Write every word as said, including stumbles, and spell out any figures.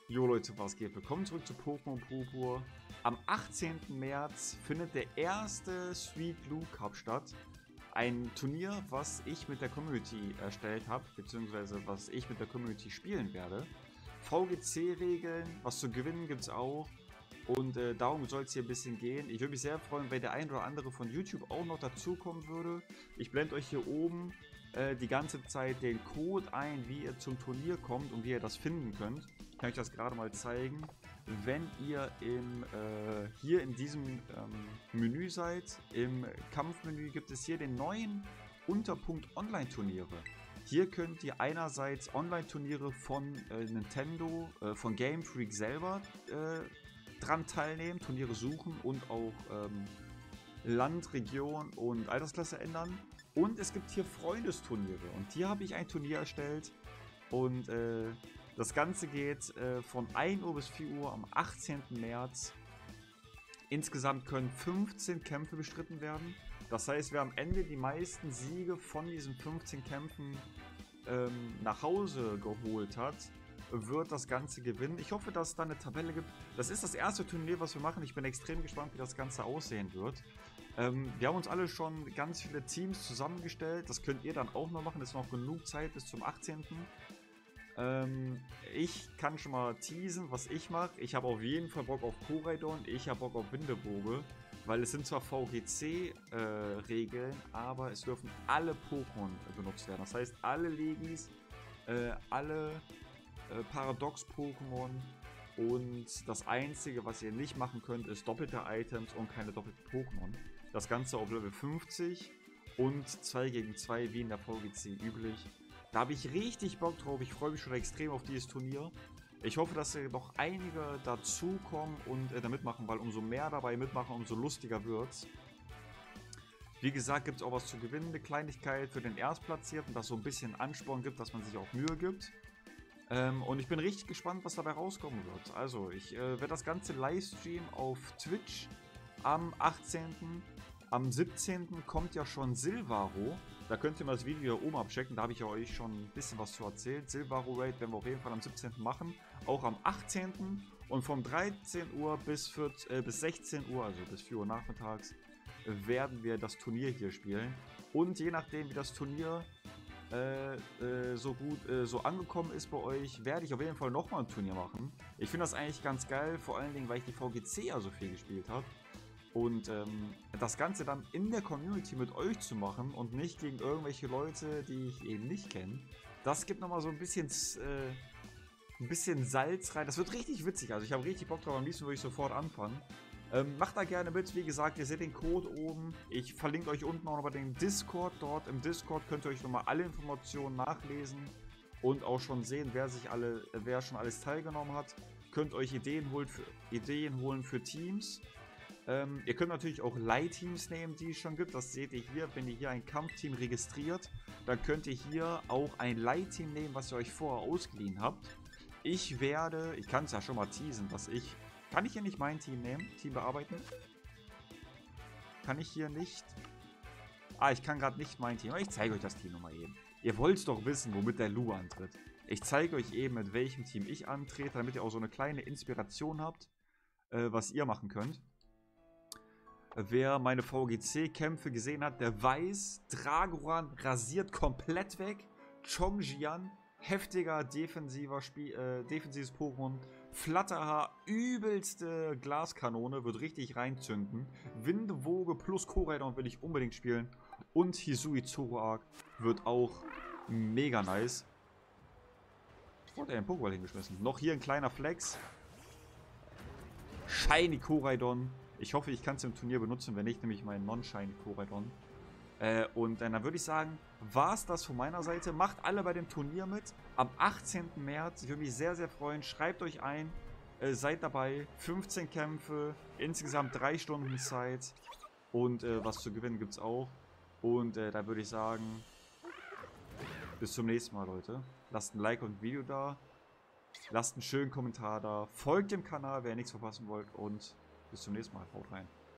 Jo Leute, was geht? Willkommen zurück zu Pokémon Purpur. Am achtzehnten März findet der erste Sweet Blue Cup statt. Ein Turnier, was ich mit der Community erstellt habe, beziehungsweise was ich mit der Community spielen werde. V G C-Regeln, was zu gewinnen gibt es auch. Und äh, darum soll es hier ein bisschen gehen. Ich würde mich sehr freuen, wenn der ein oder andere von YouTube auch noch dazukommen würde. Ich blende euch hier oben äh, die ganze Zeit den Code ein, wie ihr zum Turnier kommt und wie ihr das finden könnt. Ich kann euch das gerade mal zeigen. Wenn ihr im, äh, hier in diesem ähm, Menü seid, im Kampfmenü gibt es hier den neuen Unterpunkt Online-Turniere. Hier könnt ihr einerseits Online-Turniere von äh, Nintendo, äh, von Game Freak selber äh, dran teilnehmen, Turniere suchen und auch ähm, Land, Region und Altersklasse ändern. Und es gibt hier Freundesturniere und hier habe ich ein Turnier erstellt und äh, das Ganze geht äh, von ein Uhr bis vier Uhr am achtzehnten März. Insgesamt können fünfzehn Kämpfe bestritten werden. Das heißt, wer am Ende die meisten Siege von diesen fünfzehn Kämpfen ähm, nach Hause geholt hat, wird das Ganze gewinnen. Ich hoffe, dass es da eine Tabelle gibt. Das ist das erste Turnier, was wir machen. Ich bin extrem gespannt, wie das Ganze aussehen wird. Ähm, wir haben uns alle schon ganz viele Teams zusammengestellt. Das könnt ihr dann auch noch machen. Es ist noch genug Zeit bis zum achtzehnten Ähm, ich kann schon mal teasen, was ich mache. Ich habe auf jeden Fall Bock auf Koraidon. Ich habe Bock auf Windeboge. Weil es sind zwar V G C-Regeln, äh, aber es dürfen alle Pokémon äh, benutzt werden. Das heißt, alle Legis, äh, alle äh, Paradox-Pokémon. Und das Einzige, was ihr nicht machen könnt, ist doppelte Items und keine doppelten Pokémon. Das Ganze auf Level fünfzig und zwei gegen zwei, wie in der V G C üblich. Da habe ich richtig Bock drauf. Ich freue mich schon extrem auf dieses Turnier. Ich hoffe, dass noch einige dazukommen und äh, da mitmachen, weil umso mehr dabei mitmachen, umso lustiger wird's. Wie gesagt, gibt es auch was zu gewinnen, eine Kleinigkeit für den Erstplatzierten, das so ein bisschen Ansporn gibt, dass man sich auch Mühe gibt. Ähm, und ich bin richtig gespannt, was dabei rauskommen wird. Also, ich äh, werde das Ganze livestreamen auf Twitch am achtzehnten Am siebzehnten kommt ja schon Silvaro. Da könnt ihr mal das Video hier oben abchecken. Da habe ich ja euch schon ein bisschen was zu erzählt. Silvaro Raid werden wir auf jeden Fall am siebzehnten machen. Auch am achtzehnten Und von dreizehn Uhr bis, vierzehn, äh, bis sechzehn Uhr, also bis vier Uhr nachmittags, äh, werden wir das Turnier hier spielen. Und je nachdem, wie das Turnier äh, äh, so gut äh, so angekommen ist bei euch, werde ich auf jeden Fall nochmal ein Turnier machen. Ich finde das eigentlich ganz geil, vor allen Dingen, weil ich die V G C ja so viel gespielt habe. Und ähm, das Ganze dann in der Community mit euch zu machen und nicht gegen irgendwelche Leute, die ich eben nicht kenne, das gibt nochmal so ein bisschen, äh, ein bisschen Salz rein. Das wird richtig witzig, also ich habe richtig Bock drauf, am liebsten würde ich sofort anfangen. Ähm, macht da gerne mit, wie gesagt, ihr seht den Code oben. Ich verlinke euch unten auch nochmal den Discord dort. Im Discord könnt ihr euch nochmal alle Informationen nachlesen und auch schon sehen, wer sich alle, wer schon alles teilgenommen hat. Könnt euch Ideen holen für, Ideen holen für Teams. Ähm, ihr könnt natürlich auch Leitteams nehmen, die es schon gibt. Das seht ihr hier, wenn ihr hier ein Kampfteam registriert, dann könnt ihr hier auch ein Leitteam nehmen, was ihr euch vorher ausgeliehen habt. Ich werde, ich kann es ja schon mal teasen, was ich... Kann ich hier nicht mein Team nehmen? Team bearbeiten? Kann ich hier nicht... Ah, ich kann gerade nicht mein Team. Aber ich zeige euch das Team nochmal eben. Ihr wollt doch wissen, womit der Lu antritt. Ich zeige euch eben, mit welchem Team ich antrete, damit ihr auch so eine kleine Inspiration habt, äh, was ihr machen könnt. Wer meine V G C-Kämpfe gesehen hat, der weiß, Dragoran rasiert komplett weg. Chongjian, heftiger defensiver Spiel, äh, defensives Pokémon. Flatterhaar, übelste Glaskanone, wird richtig reinzünden. Windewoge plus Koraidon will ich unbedingt spielen. Und Hisui Zoroark wird auch mega nice. Oh, der hat einen Pokéball hingeschmissen. Noch hier ein kleiner Flex. Shiny Koraidon. Ich hoffe, ich kann es im Turnier benutzen, wenn nicht, nämlich meinen Non-Shiny Koraidon. Äh, und äh, dann würde ich sagen, war es das von meiner Seite. Macht alle bei dem Turnier mit. Am achtzehnten März. Ich würde mich sehr, sehr freuen. Schreibt euch ein. Äh, seid dabei. fünfzehn Kämpfe. Insgesamt drei Stunden Zeit. Und äh, was zu gewinnen gibt es auch. Und äh, da würde ich sagen, bis zum nächsten Mal, Leute. Lasst ein Like und ein Video da. Lasst einen schönen Kommentar da. Folgt dem Kanal, wer nichts verpassen wollt. Und bis zum nächsten Mal. Haut rein.